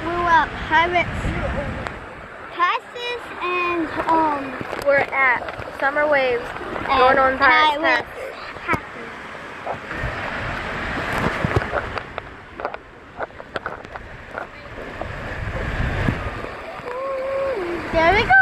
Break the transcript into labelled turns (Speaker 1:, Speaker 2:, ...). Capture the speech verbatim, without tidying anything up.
Speaker 1: We were at Pirates Passes and um
Speaker 2: We're at Summer Waves, going on Pirates Passes.
Speaker 1: There we go.